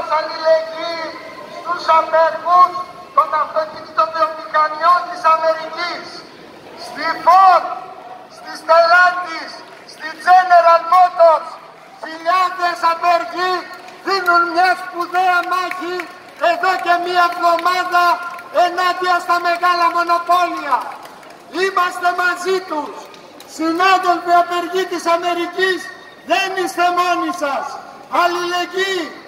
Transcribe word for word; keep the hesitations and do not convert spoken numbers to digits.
μας αλληλεγγύη στους απεργούς των αυτοκινητοβιομηχανιών της Αμερικής, στη Ford, στη Stellantis, στη General Motors. Χιλιάδες απεργοί δίνουν μια σπουδαία μάχη εδώ και μία εβδομάδα ενάντια στα μεγάλα μονοπόλια. Είμαστε μαζί τους. Συνάδελφοι απεργοί της Αμερικής, δεν είστε μόνοι σας. Αλληλεγγύη.